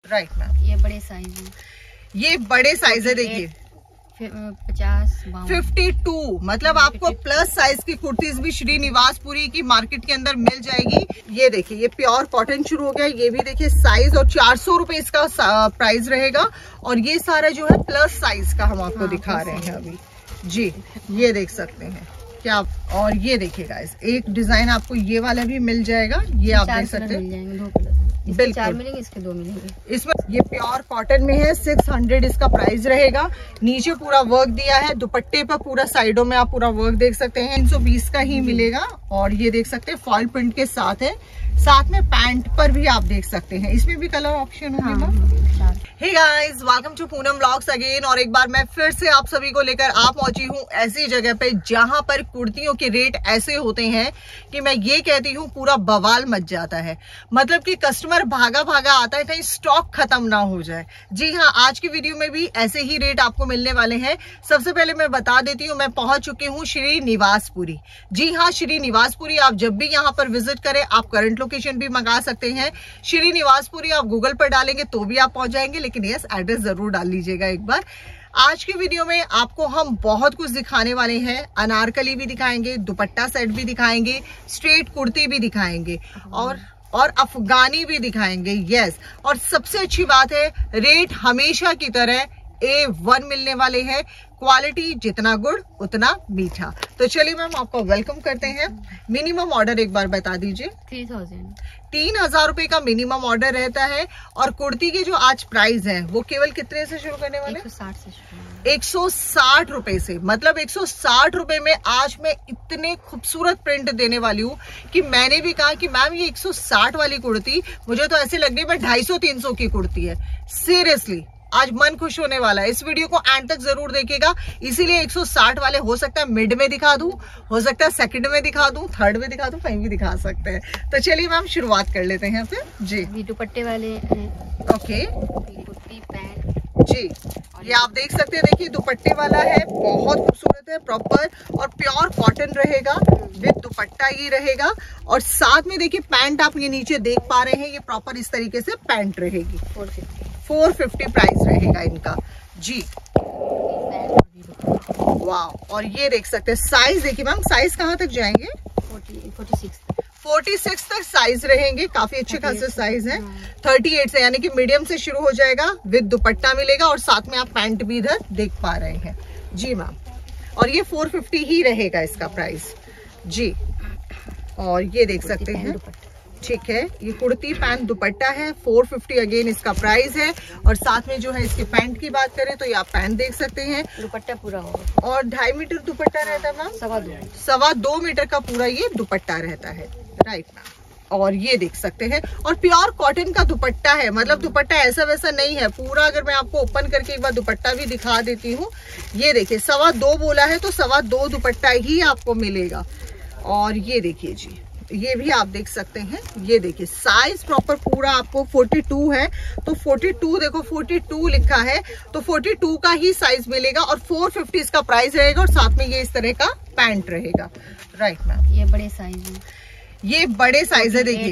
Right ma'am. ये बड़े size है, ये बड़े साइज है, देखिए 52, मतलब आपको प्लस साइज की कुर्तीज भी श्रीनिवासपुरी की मार्केट के अंदर मिल जाएगी। ये देखिए, ये प्योर कॉटन शुरू हो गया। ये भी देखिए साइज, और 400 रुपए इसका प्राइस रहेगा। और ये सारा जो है प्लस साइज का हम आपको दिखा रहे हैं अभी जी। ये देख सकते हैं क्या। और ये देखिए गाइस, एक डिजाइन आपको ये वाला भी मिल जाएगा। ये आप देख सकते हैं, बिल्कुल 4 मिलेंगे, इसके 2 मिलेंगे। इसमें ये प्योर कॉटन में है, 600 इसका प्राइस रहेगा। नीचे पूरा वर्क दिया है, दुपट्टे पर पूरा साइडों में आप पूरा वर्क देख सकते हैं। 320 का ही मिलेगा। और ये देख सकते हैं फॉइल प्रिंट के साथ है। साथ में पैंट पर भी आप देख सकते हैं, इसमें भी कलर ऑप्शन होगा। Hey guys, welcome to Poonam vlogs again. और एक बार मैं फिर से आप सभी को लेकर आ पहुंची हूँ ऐसी जगह पे जहां पर कुर्तियों के रेट ऐसे होते हैं कि मैं ये कहती हूँ पूरा बवाल मच जाता है। मतलब कि कस्टमर भागा भागा आता है, कहीं स्टॉक खत्म ना हो जाए। जी हाँ, आज की वीडियो में भी ऐसे ही रेट आपको मिलने वाले हैं। सबसे पहले मैं बता देती हूँ, मैं पहुंच चुकी हूँ श्रीनिवासपुरी। जी हाँ, श्रीनिवासपुरी। आप जब भी यहाँ पर विजिट करें, आप करंट लोकेशन भी मंगा सकते हैं। श्रीनिवासपुरी आप गूगल पर डालेंगे तो भी आप पहुंच जाएंगे, लेकिन यस, एड्रेस जरूर डाल लीजिएगा एक बार। आज की वीडियो में आपको हम बहुत कुछ दिखाने वाले हैं। अनारकली भी दिखाएंगे, दुपट्टा सेट भी दिखाएंगे, स्ट्रेट कुर्ती भी दिखाएंगे, और अफगानी भी दिखाएंगे। यस, और सबसे अच्छी बात है, रेट हमेशा की तरह A1 मिलने वाले हैं। क्वालिटी जितना गुड़ उतना मीठा। तो चलिए मैम, आपका वेलकम करते हैं। मिनिमम ऑर्डर एक बार बता दीजिए। 3000 रुपए का मिनिमम ऑर्डर रहता है। और कुर्ती के जो आज प्राइस है वो केवल कितने से शुरू करने वाले? 160 से शुरू। 160 रुपए से, मतलब 160 रुपए में आज मैं इतने खूबसूरत प्रिंट देने वाली हूँ कि मैंने भी कहा कि मैम ये 160 वाली कुर्ती मुझे तो ऐसे लग रही है 250-300 की कुर्ती है। सीरियसली आज मन खुश होने वाला है। इस वीडियो को एंड तक जरूर देखिएगा। इसीलिए 160 वाले हो सकता है मिड में दिखा दूं, हो सकता है सेकंड में दिखा दूं, थर्ड में दिखा दूं, कहीं भी दिखा सकते हैं। तो चलिए मैम, शुरुआत कर लेते हैं फिर जी। दुपट्टे वाले ओके कुर्ती पैंट जी। ये आप देख सकते हैं, देखिए दुपट्टे वाला है, बहुत खूबसूरत है, प्रॉपर और प्योर कॉटन रहेगा, विद दुपट्टा ही रहेगा। और साथ में देखिए पैंट आप ये नीचे देख पा रहे हैं, ये प्रॉपर इस तरीके से पैंट रहेगी। 450 प्राइस रहेगा इनका जी। वाह, और ये देख सकते हैं साइज। देखिए मैम, साइज कहाँ तक जाएंगे? 46 तक साइज रहेंगे। काफी अच्छे खासे साइज है। 38 से, यानी कि मीडियम से शुरू हो जाएगा, विद दुपट्टा मिलेगा। और साथ में आप पैंट भी इधर देख पा रहे हैं जी मैम। और ये 450 ही रहेगा इसका प्राइस जी। और ये देख सकते हैं, ठीक है, ये कुर्ती पैंट दुपट्टा है। 450 अगेन इसका प्राइस है। और साथ में जो है इसके पैंट की बात करें तो ये आप पैंट देख सकते हैं। दुपट्टा पूरा होगा। और 2.5 मीटर दुपट्टा रहता है मैम। 2.25 मीटर का पूरा ये दुपट्टा रहता है। Right ma'am. और ये देख सकते हैं, और प्योर कॉटन का दुपट्टा है। मतलब दुपट्टा ऐसा वैसा नहीं है पूरा। अगर मैं आपको ओपन करके एक बार दुपट्टा भी दिखा देती हूँ, ये देखिए 2.25 बोला है तो 2.25 दुपट्टा ही आपको मिलेगा। और ये देखिए जी, ये भी आप देख सकते हैं। ये देखिए साइज प्रॉपर पूरा आपको 42 है, तो 42 देखो 42 लिखा है, तो 42 का ही साइज मिलेगा। और 450 इसका प्राइस रहेगा। और साथ में ये इस तरह का पैंट रहेगा। Right ma'am. ये बड़े साइज है, ये बड़े साइज है, देखिए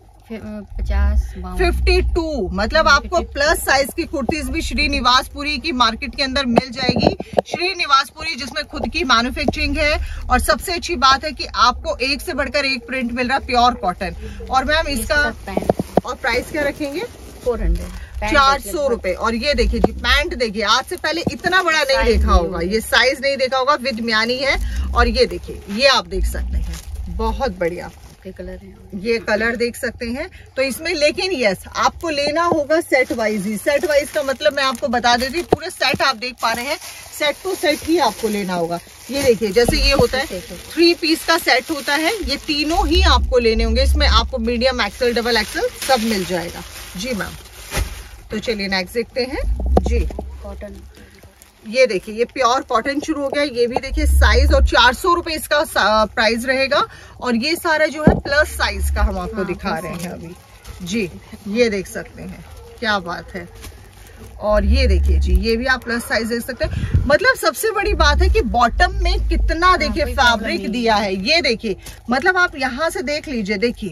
52, मतलब आपको प्लस साइज की कुर्तीज भी श्रीनिवासपुरी की मार्केट के अंदर मिल जाएगी। श्रीनिवासपुरी जिसमें खुद की मैन्युफैक्चरिंग है। और सबसे अच्छी बात है कि आपको एक से बढ़कर एक प्रिंट मिल रहा है, प्योर कॉटन। और मैम इसका और प्राइस क्या रखेंगे? 400 रुपए। और ये देखिए जी, पैंट देखिए, आज से पहले इतना बड़ा नहीं देखा होगा, ये साइज नहीं देखा होगा, विद म्यानी है। और ये देखिए, ये आप देख सकते हैं, बहुत बढ़िया कलर है। ये कलर देख सकते हैं। तो इसमें लेकिन यस, आपको लेना होगा सेट वाइज ही। सेट वाइज का मतलब मैं आपको बता देती हूँ, पूरे सेट आप देख पा रहे हैं, सेट टू सेट ही आपको लेना होगा। ये देखिए, जैसे ये होता है 3 पीस का सेट होता है, ये तीनों ही आपको लेने होंगे। इसमें आपको मीडियम एक्सल, डबल एक्सल सब मिल जाएगा जी मैम। तो चलिए नेक्स्ट देखते हैं जी। कॉटन, ये देखिए, ये प्योर कॉटन शुरू हो गया। ये भी देखिए साइज, और 400 रुपए इसका प्राइस रहेगा। और ये सारा जो है प्लस साइज का हम आपको दिखा रहे हैं अभी जी। ये देख सकते हैं, क्या बात है। और ये देखिए जी, ये भी आप प्लस साइज देख सकते हैं। मतलब सबसे बड़ी बात है कि बॉटम में कितना देखिए फैब्रिक दिया है। ये देखिए, मतलब आप यहाँ से देख लीजिए, देखिए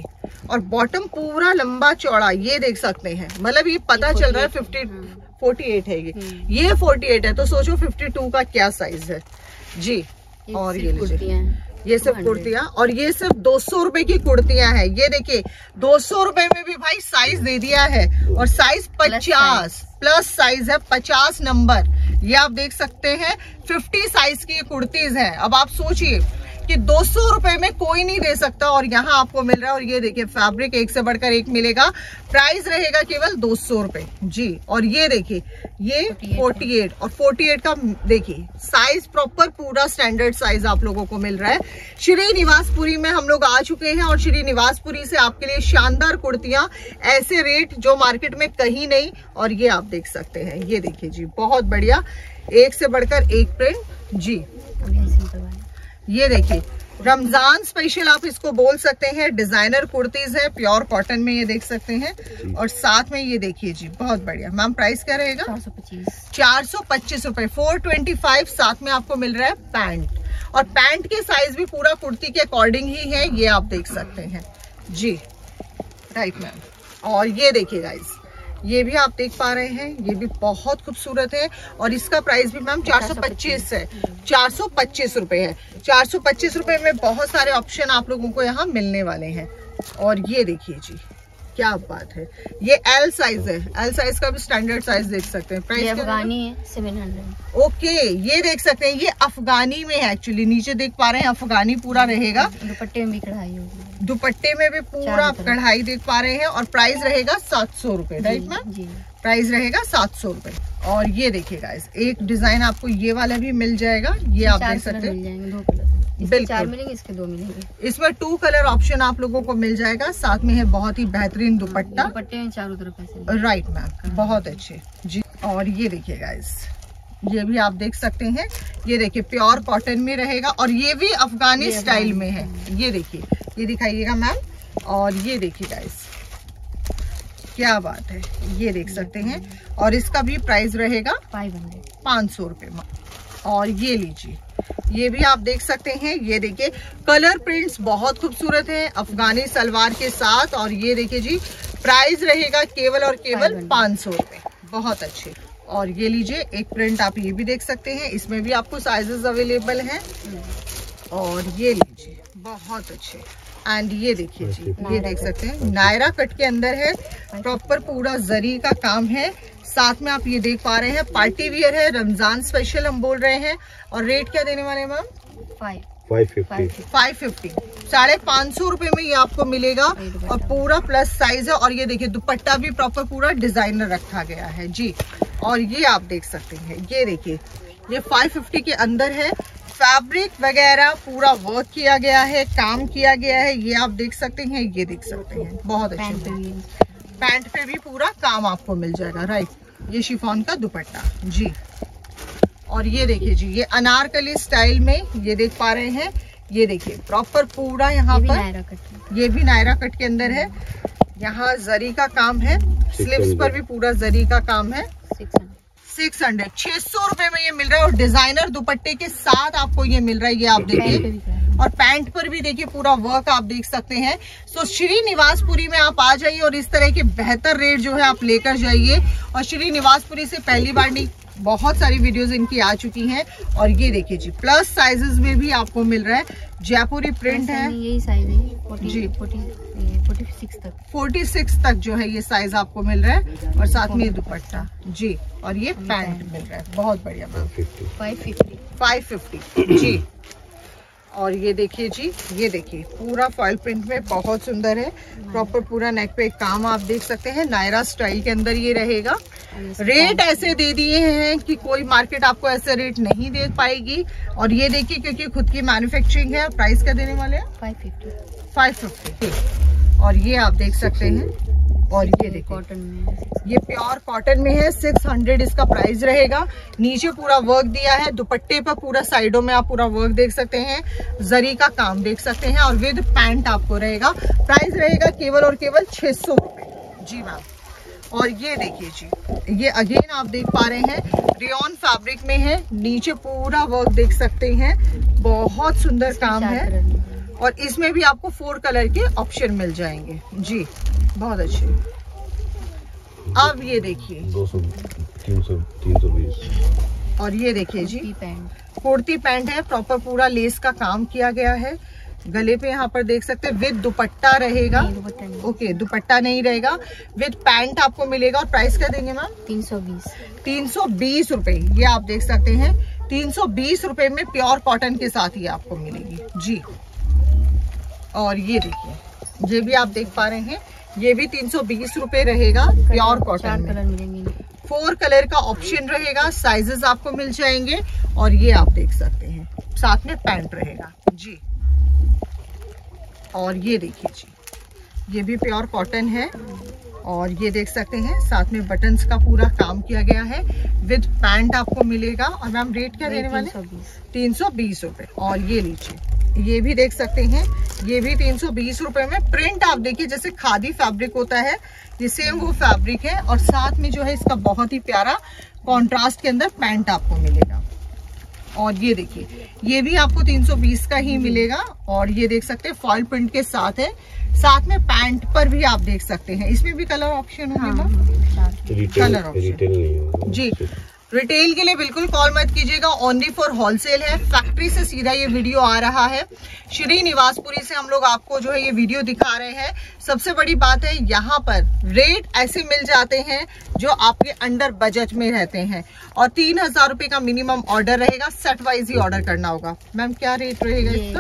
और बॉटम पूरा लंबा चौड़ा, ये देख सकते हैं, मतलब ये पता चल रहा है 48 है ये 48 है, तो सोचो 52 का क्या साइज है जी। और ये लीजिए, ये सिर्फ कुर्तियां, और ये सिर्फ 200 रुपए की कुर्तियां हैं। ये देखिए 200 रुपए में भी भाई साइज दे दिया है, और साइज 50 प्लस साइज है, 50 नंबर। ये आप देख सकते हैं 50 साइज की कुर्तीज हैं। अब आप सोचिए कि 200 रुपए में कोई नहीं दे सकता, और यहाँ आपको मिल रहा है। और ये देखिए फैब्रिक एक से बढ़कर एक मिलेगा, प्राइस रहेगा केवल 200 रुपए जी। और ये देखिए ये 48 और 48 का देखिए साइज प्रॉपर पूरा स्टैंडर्ड साइज आप लोगों को मिल रहा है। श्री निवासपुरी में हम लोग आ चुके हैं, और श्री निवासपुरी से आपके लिए शानदार कुर्तियां, ऐसे रेट जो मार्केट में कहीं नहीं। और ये आप देख सकते हैं, ये देखिए जी बहुत बढ़िया, एक से बढ़कर एक प्रिंट जी। ये देखिए रमजान स्पेशल आप इसको बोल सकते हैं, डिजाइनर कुर्तीज है प्योर कॉटन में, ये देख सकते हैं। और साथ में ये देखिए जी बहुत बढ़िया। मैम प्राइस क्या रहेगा? 425 रुपए, 425। साथ में आपको मिल रहा है पैंट, और पैंट के साइज भी पूरा कुर्ती के अकॉर्डिंग ही है, ये आप देख सकते हैं जी। Right ma'am. और ये देखिए गाइस, ये भी आप देख पा रहे हैं, ये भी बहुत खूबसूरत है, और इसका प्राइस भी मैम 425 है, 425 रुपए है। 425 रुपए में बहुत सारे ऑप्शन आप लोगों को यहाँ मिलने वाले हैं। और ये देखिए जी क्या बात है, ये एल साइज है, एल साइज का भी स्टैंडर्ड साइज देख सकते हैं। प्राइस अफगानी है 700। ओके, ये देख सकते हैं, ये अफगानी में है एक्चुअली, नीचे देख पा रहे हैं अफगानी पूरा रहेगा। दुपट्टे में भी कढ़ाई होगी, दुपट्टे में भी पूरा कढ़ाई देख पा रहे हैं, और प्राइस रहेगा 700 रुपए। राइट मैम, प्राइस रहेगा 700 रुपए। और ये देखिए गाइस, एक डिजाइन आपको ये वाला भी मिल जाएगा, ये आप देख सकते हैं। बिल्कुल 4 मिलेंगे, इसके 2 मिलेंगे। इसमें 2 कलर ऑप्शन आप लोगों को मिल जाएगा। साथ में है बहुत ही बेहतरीन दुपट्टा, दुपट्टे में चारों तरफ ऐसे। राइट मैम, बहुत अच्छे जी। और ये देखिए गाइस, ये भी आप देख सकते हैं, ये देखिए प्योर कॉटन में रहेगा, और ये भी अफगानी स्टाइल में है। ये देखिए, ये दिखाइएगा मैम। और ये देखिए गाइस क्या बात है, ये देख सकते हैं, और इसका भी प्राइस रहेगा 500 रुपए में। और ये लीजिए, ये भी आप देख सकते हैं, ये देखिए कलर प्रिंट्स बहुत खूबसूरत है अफगानी सलवार के साथ। और ये देखिए जी प्राइस रहेगा केवल और केवल 500 रुपए, बहुत अच्छे। और ये लीजिए एक प्रिंट आप ये भी देख सकते हैं, इसमें भी आपको साइजेस अवेलेबल हैं। और ये लीजिए बहुत अच्छे। एंड ये देखिए जी, ये देख सकते हैं नायरा कट के अंदर है, प्रॉपर पूरा जरी का काम है। साथ में आप ये देख पा रहे हैं पार्टी वियर है, रमजान स्पेशल हम बोल रहे हैं। और रेट क्या देने वाले हैं मैम? 550, 550 रुपए में ये आपको मिलेगा, और पूरा प्लस साइज है। और ये देखिए दुपट्टा भी प्रॉपर पूरा डिजाइनर रखा गया है जी। और ये आप देख सकते हैं, ये देखिए ये 550 के अंदर है, फैब्रिक वगैरह पूरा वर्क किया गया है, काम किया गया है, ये आप देख सकते हैं, ये देख सकते हैं बहुत अच्छे। पैंट पे भी पूरा काम आपको मिल जाएगा। राइट, ये शिफॉन का दुपट्टा जी। और ये देखिए जी, ये अनारकली स्टाइल में ये देख पा रहे हैं, ये देखिए प्रॉपर पूरा यहाँ पर, ये भी नायरा कट के अंदर है। यहाँ जरी का काम है, स्लीव्स पर भी पूरा जरी का काम है। 600 रुपए में ये मिल रहा है, और डिजाइनर दुपट्टे के साथ आपको ये मिल रहा है, ये आप देखिए। और पैंट पर भी देखिए पूरा वर्क आप देख सकते हैं। सो श्री निवासपुरी में आप आ जाइए, और इस तरह के बेहतर रेट जो है आप लेकर जाइए। और श्री निवासपुरी से पहली बार नहीं, बहुत सारी वीडियोस इनकी आ चुकी हैं। और ये देखिए जी प्लस साइजेस में भी आपको मिल रहा है, जयपुरी प्रिंट है, यही साइज है जी 46 तक जो है ये साइज आपको मिल रहा है। और साथ में ये दुपट्टा जी, और ये पैंट मिल रहा है, बहुत बढ़िया मैम। 550 जी। और ये देखिए जी, ये देखिए पूरा फॉइल प्रिंट में बहुत सुंदर है, प्रॉपर पूरा नेक पे काम आप देख सकते हैं, नायरा स्टाइल के अंदर ये रहेगा। रेट ऐसे दे दिए हैं कि कोई मार्केट आपको ऐसे रेट नहीं दे पाएगी। और ये देखिए क्योंकि खुद की मैन्युफैक्चरिंग है। प्राइस क्या देने वाले हैं? 550। और ये आप देख सकते हैं, और ये देखिए कॉटन में, ये प्योर कॉटन में है, 600 इसका प्राइस रहेगा। नीचे पूरा वर्क दिया है, दुपट्टे पर पूरा साइडों में आप पूरा वर्क देख सकते हैं, जरी का काम देख सकते हैं, और विद पैंट आपको रहेगा। प्राइस रहेगा केवल और केवल 600 रुपए जी मैम। और ये देखिए जी, ये अगेन आप देख पा रहे हैं रेयॉन फैब्रिक में है, नीचे पूरा वर्क देख सकते हैं, बहुत सुंदर काम है। और इसमें भी आपको 4 कलर के ऑप्शन मिल जाएंगे जी, बहुत अच्छे। अब ये देखिए 200, 300, 320। और ये देखिए जी पैंट, कुर्ती पैंट है, प्रॉपर पूरा लेस का काम किया गया है। गले पे यहाँ पर देख सकते हैं विद दुपट्टा रहेगा। ओके, दुपट्टा नहीं रहेगा, विद पैंट आपको मिलेगा। और प्राइस क्या देंगे मैम? 320। 320 रुपए। ये आप देख सकते हैं 320 रुपए में प्योर कॉटन के साथ ये आपको मिलेगी जी। और ये देखिए, ये भी आप देख पा रहे हैं, ये भी 320 रुपए रहेगा प्योर कॉटन में। 4 कलर मिलेंगे, 4 कलर का ऑप्शन रहेगा, साइजेस आपको मिल जाएंगे। और ये आप देख सकते हैं साथ में पैंट रहेगा जी। और ये देखिए जी, ये भी प्योर कॉटन है। और ये देख सकते हैं साथ में बटन्स का पूरा काम किया गया है, विद पैंट आपको मिलेगा। और मैम रेट क्या देने वाले? 320 रुपए। और ये लीजिए, ये भी देख सकते हैं, ये भी 320 रुपए में। प्रिंट आप देखिए जैसे खादी फैब्रिक होता है, ये सेम वो फैब्रिक है। और साथ में जो है इसका बहुत ही प्यारा कॉन्ट्रास्ट के अंदर पैंट आपको मिलेगा। और ये देखिए, ये भी आपको 320 का ही मिलेगा। और ये देख सकते हैं फॉइल प्रिंट के साथ है, साथ में पैंट पर भी आप देख सकते हैं, इसमें भी कलर ऑप्शन होगा। कलर ऑप्शन जी। रिटेल के लिए बिल्कुल कॉल मत कीजिएगा, ओनली फॉर होलसेल है। फैक्ट्री से सीधा ये वीडियो आ रहा है, श्री निवासपुरी से हम लोग आपको जो है ये वीडियो दिखा रहे हैं। सबसे बड़ी बात है यहाँ पर रेट ऐसे मिल जाते हैं जो आपके अंडर बजट में रहते हैं। और 3000 रुपए का मिनिमम ऑर्डर रहेगा, सेट वाइज ही ऑर्डर करना होगा। मैम क्या रेट रहेगा इसका?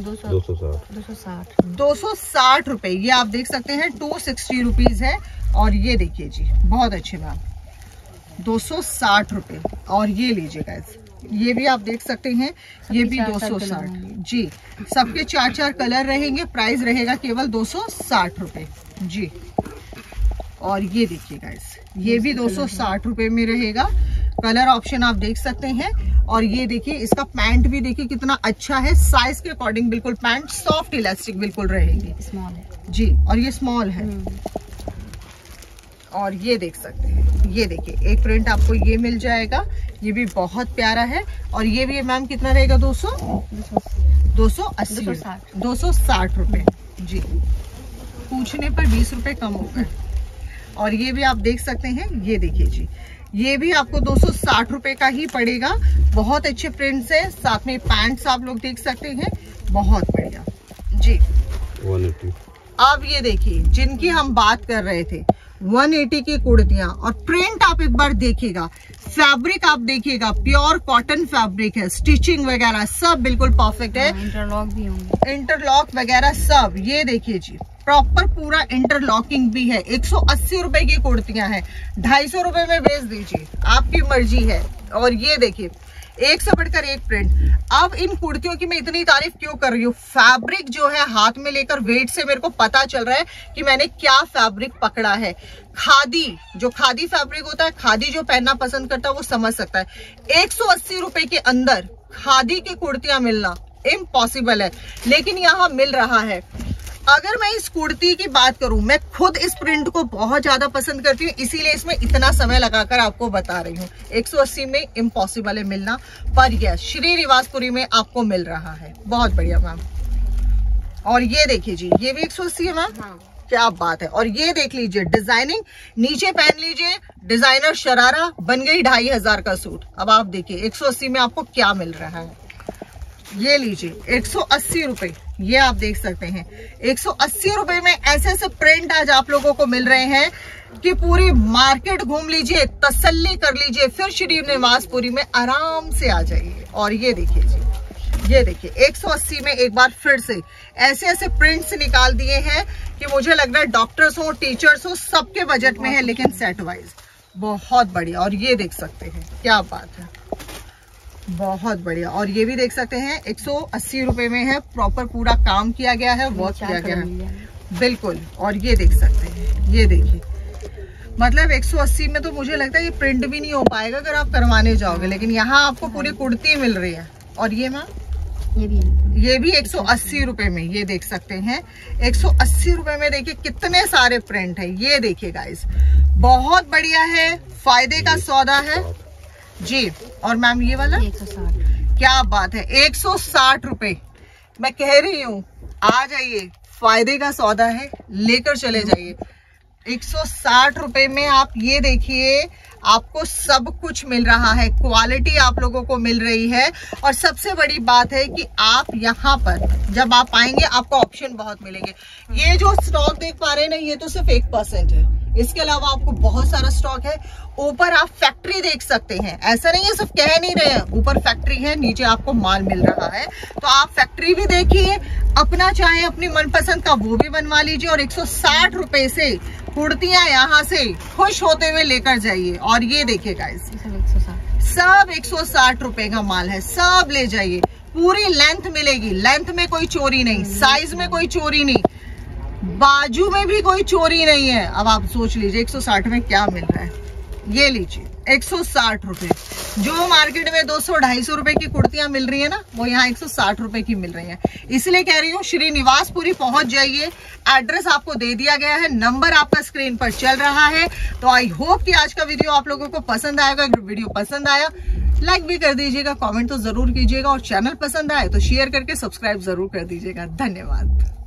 260 रुपए। ये आप देख सकते हैं 260 रुपीज है। और ये देखिए जी, बहुत अच्छे मैम, 260 रुपए। और ये लीजिए गाइस, ये भी आप देख सकते हैं, ये भी 260 जी। सबके 4 कलर रहेंगे, प्राइस रहेगा केवल 260 रुपए जी। और ये देखिए गाइस, ये भी 260 रुपए में रहेगा। कलर ऑप्शन आप देख सकते हैं। और ये देखिए, इसका पैंट भी देखिए कितना अच्छा है, साइज के अकॉर्डिंग बिल्कुल पैंट सॉफ्ट इलास्टिक बिल्कुल रहेगी। स्मॉल है जी, और ये स्मॉल है। और ये देख सकते हैं, ये देखिए एक प्रिंट आपको ये मिल जाएगा, ये भी बहुत प्यारा है। और ये भी मैम कितना रहेगा? 260 रुपए जी। पूछने पर 20 रुपए कम हो गए। और ये भी आप देख सकते हैं, ये देखिए जी, ये भी आपको 260 रुपए का ही पड़ेगा। बहुत अच्छे प्रिंट्स है, साथ में पैंट्स आप लोग देख सकते हैं, बहुत बढ़िया जी। 180। अब ये देखिए, जिनकी हम बात कर रहे थे 180 की कुर्तियां। और प्रिंट आप एक बार देखिएगा, फैब्रिक आप देखिएगा, प्योर कॉटन फैब्रिक है, स्टिचिंग वगैरह सब बिल्कुल परफेक्ट है। इंटरलॉक भी होंगे, इंटरलॉक वगैरह सब। ये देखिए जी, प्रॉपर पूरा इंटरलॉकिंग भी है। 180 रुपए की कुर्तियां हैं, 250 रुपए में बेच दीजिए, आपकी मर्जी है। और ये देखिए, एक से बढ़कर एक प्रिंट। अब इन कुर्तियों की मैं इतनी तारीफ क्यों कर रही हूँ? फैब्रिक जो है हाथ में लेकर वेट से मेरे को पता चल रहा है कि मैंने क्या फैब्रिक पकड़ा है। खादी, जो खादी फैब्रिक होता है, खादी जो पहनना पसंद करता है वो समझ सकता है। 180 रुपए के अंदर खादी की कुर्तियां मिलना इम्पॉसिबल है, लेकिन यहाँ मिल रहा है। अगर मैं इस कुर्ती की बात करूं, मैं खुद इस प्रिंट को बहुत ज्यादा पसंद करती हूँ, इसीलिए इसमें इतना समय लगाकर आपको बता रही हूँ। 180 में इम्पॉसिबल है मिलना, पर यस श्री निवासपुरी में आपको मिल रहा है। बहुत बढ़िया मैम। और ये देखिए जी, ये भी 180 है मैम। हाँ। क्या बात है। और ये देख लीजिए, डिजाइनिंग, नीचे पहन लीजिए डिजाइनर शरारा, बन गई 2500 का सूट। अब आप देखिए 180 में आपको क्या मिल रहा है। ये लीजिए 180 रुपए, ये आप देख सकते हैं 180 रुपए में ऐसे ऐसे प्रिंट आज आप लोगों को मिल रहे हैं कि पूरी मार्केट घूम लीजिए, तसल्ली कर लीजिए, फिर श्री निवासपुरी में आराम से आ जाइए। और ये देखिए जी, ये देखिए 180 में एक बार फिर से ऐसे ऐसे प्रिंट्स निकाल दिए हैं कि मुझे लग रहा है डॉक्टर्स हो, टीचर्स हो, सबके बजट में है, लेकिन सेट वाइज बहुत बढ़िया। और ये देख सकते हैं, क्या बात है, बहुत बढ़िया। और ये भी देख सकते हैं 180 रुपए में है, प्रॉपर पूरा काम किया गया है, वर्क किया गया है बिल्कुल। और ये देख सकते हैं, ये देखिए, मतलब 180 में तो मुझे लगता है ये प्रिंट भी नहीं हो पाएगा अगर आप करवाने जाओगे, लेकिन यहाँ आपको पूरी कुर्ती मिल रही है। और ये मैम, ये भी 180 रुपए में, ये देख सकते हैं 180 रुपए में। देखिए कितने सारे प्रिंट है, ये देखिए गाइस, बहुत बढ़िया है, फायदे का सौदा है जी। और मैम ये वाला 160, क्या बात है, 160 रुपए। मैं कह रही हूँ आ जाइए, फायदे का सौदा है, लेकर चले जाइए। 160 रुपए में आप ये देखिए, आपको सब कुछ मिल रहा है, क्वालिटी आप लोगों को मिल रही है। और सबसे बड़ी बात है कि आप यहाँ पर जब आप आएंगे आपको ऑप्शन बहुत मिलेंगे। ये जो स्टॉक देख पा रहे हैं ना, ये तो सिर्फ 1% है, इसके अलावा आपको बहुत सारा स्टॉक है। ऊपर आप फैक्ट्री देख सकते हैं, ऐसा नहीं है सिर्फ कह नहीं रहे हैं, ऊपर फैक्ट्री है, नीचे आपको माल मिल रहा है। तो आप फैक्ट्री भी देखिए, अपना चाहे अपनी मनपसंद का वो भी बनवा लीजिए। और 160 रुपए से कुर्तियां यहाँ से खुश होते हुए लेकर जाइए। और ये देखिए गाइस, सब 160 रुपए का माल है, सब ले जाइए। पूरी लेंथ मिलेगी, लेंथ में कोई चोरी नहीं, साइज में कोई चोरी नहीं, बाजू में भी कोई चोरी नहीं है। अब आप सोच लीजिए 160 में क्या मिल रहा है। ये लीजिए 160 रुपए। जो मार्केट में 200-250 रुपए की कुर्तियां मिल रही है ना, वो यहाँ 160 रुपए की मिल रही है। इसलिए कह रही हूँ श्रीनिवासपुरी पहुंच जाइए। एड्रेस आपको दे दिया गया है, नंबर आपका स्क्रीन पर चल रहा है। तो आई होप कि आज का वीडियो आप लोगों को पसंद आएगा। अगर वीडियो पसंद आया लाइक भी कर दीजिएगा, कमेंट तो जरूर कीजिएगा, और चैनल पसंद आए तो शेयर करके सब्सक्राइब जरूर कर दीजिएगा। धन्यवाद।